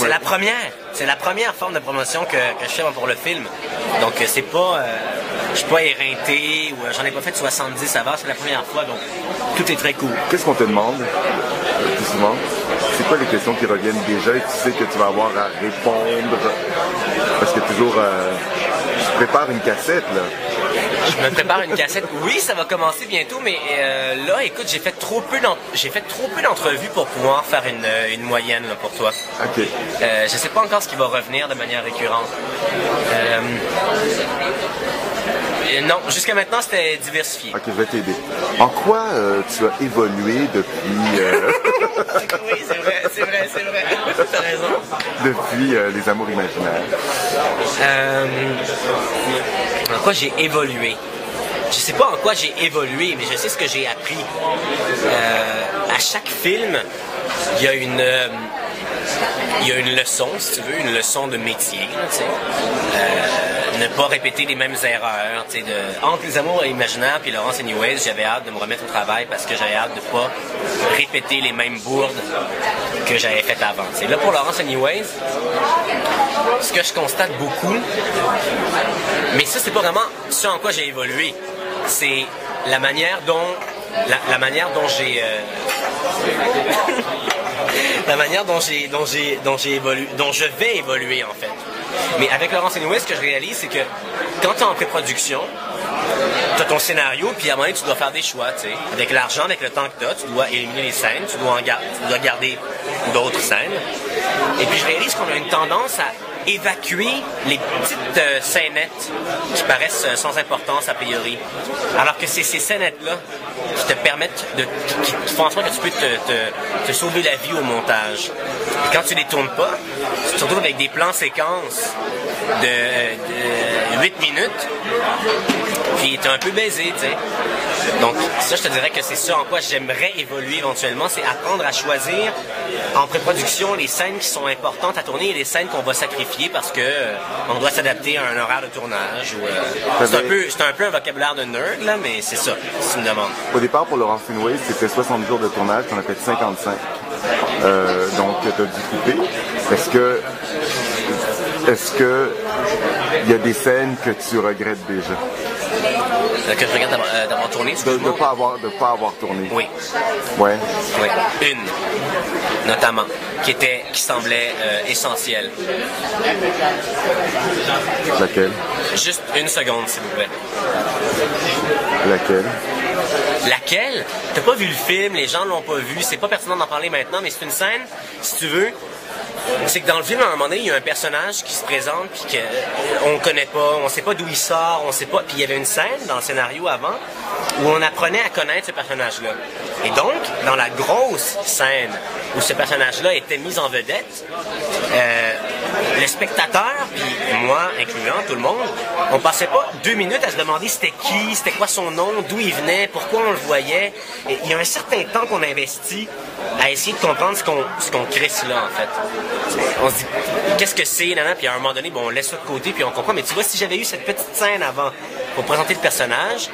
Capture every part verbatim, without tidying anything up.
C'est la première. C'est la première forme de promotion que, que je fais pour le film. Donc c'est pas... Euh, je suis pas éreinté ou euh, j'en ai pas fait soixante-dix avant. C'est la première fois, donc tout est très cool. Qu'est-ce qu'on te demande le plus souvent? C'est quoi les questions qui reviennent déjà et tu sais que tu vas avoir à répondre? Parce que toujours... Euh, tu prépares une cassette, là. Je me prépare une cassette. Oui, ça va commencer bientôt, mais euh, là, écoute, j'ai fait trop peu j'ai fait trop peu d'entrevues pour pouvoir faire une, une moyenne là, pour toi. Ok. Euh, je sais pas encore ce qui va revenir de manière récurrente. Euh, euh, non, jusqu'à maintenant, c'était diversifié. Ok, je vais t'aider. En quoi euh, tu as évolué depuis... Euh... oui, c'est vrai, c'est vrai, c'est vrai. T'as raison. Depuis euh, Les Amours imaginaires. Euh, en quoi j'ai évolué? Je sais pas en quoi j'ai évolué, mais je sais ce que j'ai appris. Euh, à chaque film, il y a une... Euh, il y a une leçon, si tu veux, une leçon de métier. Là, tu sais. Euh, ne pas répéter les mêmes erreurs. Tu sais, de... Entre Les Amours imaginaires et Laurence Anyways, j'avais hâte de me remettre au travail parce que j'avais hâte de pas répéter les mêmes bourdes que j'avais faites avant. Tu sais. Là, pour Laurence Anyways, ce que je constate beaucoup, mais ça, c'est pas vraiment ce en quoi j'ai évolué. C'est la manière dont la, la manière dont j'ai euh... la manière dont j'ai dont j'ai dont j'ai évolué, dont je vais évoluer en fait. Mais avec Laurence Anyways, ce que je réalise, c'est que quand tu es en pré-production, tu as ton scénario, puis à un moment donné, tu dois faire des choix, tu sais. Avec l'argent, avec le temps que tu as, tu dois éliminer les scènes, tu dois, en gar tu dois garder d'autres scènes. Et puis je réalise qu'on a une tendance à évacuer les petites euh, scénettes qui paraissent euh, sans importance a priori. Alors que c'est ces scénettes-là qui te permettent de... qui, qui font en sorte que tu peux te, te, te sauver la vie au montage. Et quand tu les tournes pas, tu te retrouves avec des plans séquences de, de huit minutes, puis t'es un peu baisé, tu sais. Donc ça, je te dirais que c'est ça en quoi j'aimerais évoluer éventuellement, c'est apprendre à choisir en pré-production les scènes qui sont importantes à tourner et les scènes qu'on va sacrifier parce que euh, on doit s'adapter à un horaire de tournage. Ou, euh, c'est un peu, c'est un peu un vocabulaire de nerd là, mais c'est ça, c'est une demande. Au départ, pour Laurence Anyways, c'était soixante jours de tournage, on a fait cinquante-cinq. Euh, donc, tu as dû couper. Est-ce que, est-ce que il y a des scènes que tu regrettes déjà? Euh, que je regrette d'avoir, euh, d'avoir tourné, De ne pas avoir, de pas avoir tourné. Oui. Ouais. Oui. Une, notamment, qui était, qui semblait euh, essentielle. Laquelle? Juste une seconde, s'il vous plaît. Laquelle? Laquelle? T'as pas vu le film, les gens l'ont pas vu, c'est pas pertinent d'en parler maintenant, mais c'est une scène, si tu veux, c'est que dans le film, à un moment donné, il y a un personnage qui se présente, puis qu'on connaît pas, on sait pas d'où il sort, on sait pas, puis il y avait une scène dans le scénario avant, où on apprenait à connaître ce personnage-là. Et donc, dans la grosse scène où ce personnage-là était mis en vedette, euh, le spectateur, puis moi, incluant tout le monde, on passait pas deux minutes à se demander c'était qui, c'était quoi son nom, d'où il venait, pourquoi on le voyait. Et il y a un certain temps qu'on investit à essayer de comprendre ce qu'on ce qu'on crée là, en fait. On se dit, qu'est-ce que c'est, nanana, puis à un moment donné, bon, on laisse ça de côté, puis on comprend. Mais tu vois, si j'avais eu cette petite scène avant pour présenter le personnage,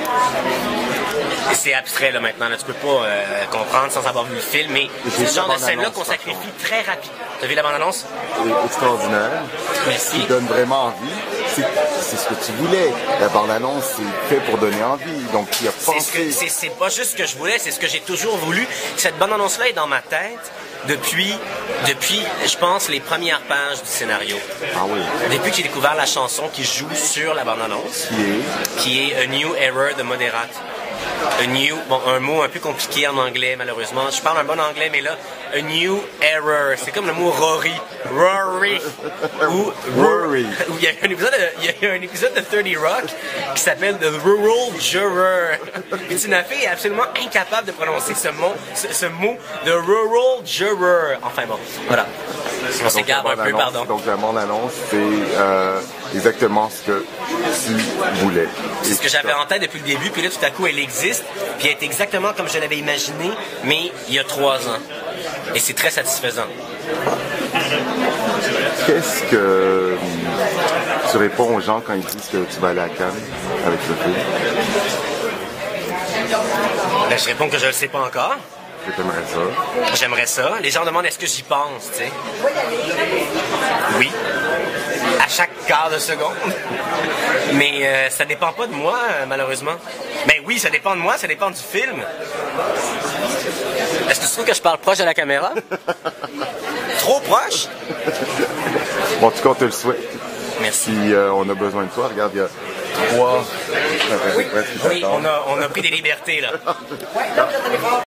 c'est abstrait là maintenant, là, tu peux pas euh, comprendre sans avoir vu le film, mais c'est ce genre de scène-là qu'on sacrifie très rapide. T'as vu la bande-annonce? Extraordinaire. Merci. Qui donne vraiment envie. C'est, c'est ce que tu voulais. La bande-annonce, c'est fait pour donner envie. Donc, il a pensé... C'est, ce que, c'est, c'est pas juste ce que je voulais, c'est ce que j'ai toujours voulu. Cette bande-annonce-là est dans ma tête depuis, depuis, je pense, les premières pages du scénario. Ah oui. Depuis que j'ai découvert la chanson qui joue sur la bande-annonce, Qui est? qui est A New Error de Moderat. A new, bon, un mot un peu compliqué en anglais, malheureusement. Je parle un bon anglais, mais là, a new error. C'est comme le mot Rory. Rory. Ou Rory. Où il y a un épisode de, il y a un épisode de thirty Rock qui s'appelle The Rural Juror. Et Tina Fey est absolument incapable de prononcer ce mot, ce, ce mot, The Rural Juror. Enfin bon, voilà. On s'égare un peu, pardon. Donc la bande-annonce, c'est euh, exactement ce que tu voulais. C'est ce que j'avais en tête depuis le début, puis là, tout à coup, elle existe, puis elle est exactement comme je l'avais imaginé, mais il y a trois ans. Et c'est très satisfaisant. Qu'est-ce que tu réponds aux gens quand ils disent que tu vas aller à Cannes avec ce film? Ben, je réponds que je le sais pas encore. que tu aimerais ça? J'aimerais ça. Les gens demandent est-ce que j'y pense, tu sais. Oui. À chaque quart de seconde. Mais euh, ça dépend pas de moi, euh, malheureusement. Ben oui, ça dépend de moi, ça dépend du film. Est-ce que tu trouves que je parle proche de la caméra? Trop proche? Bon, en tout cas, on te le souhaite. Merci. Si euh, on a besoin de toi, regarde, il y a trois... Oui, oui on, a, on a pris des libertés, là.